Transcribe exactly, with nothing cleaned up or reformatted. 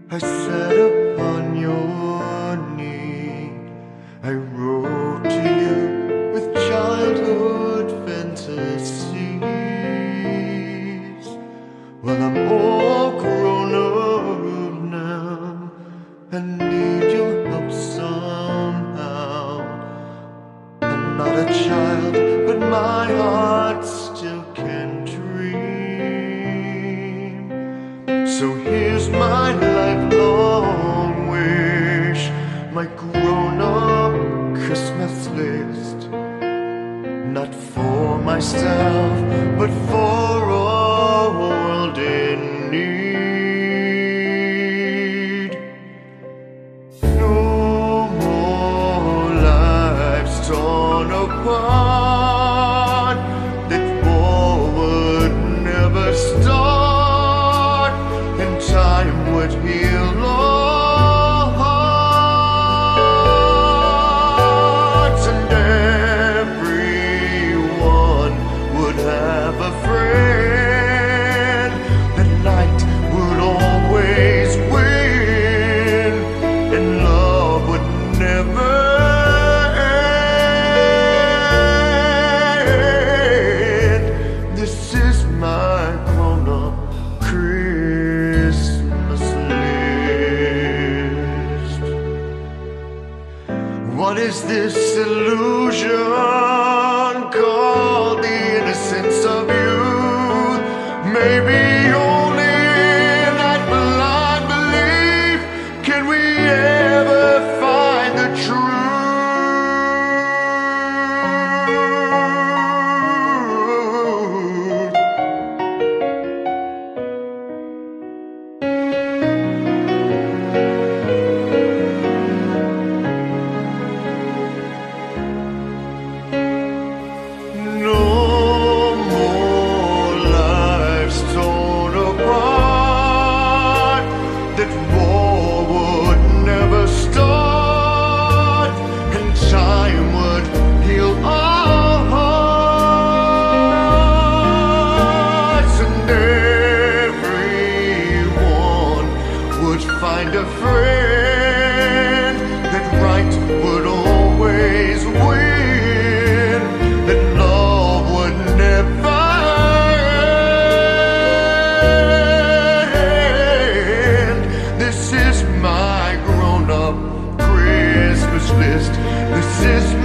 I sat upon your knee. I wrote to you with childhood fantasies. Well, I'm all grown up now. I need your help somehow. I'm not a child, but my heart still can dream. So here's my lifelong wish, my grown-up Christmas list. Not for myself, but for a world in need. No more lives torn apart, that war would never start, and time would heal all hearts, and everyone would have a friend. The night would always win, and love would never end. This is my grown-up Christmas list. What is this illusion called the innocence of youth? Maybe only in that blind belief can we ever find the truth. No more lives torn apart, that war would never start, and time would heal all hearts, and everyone would find a friend. That right would always win, that love would never end. This is my grown-up Christmas list. This is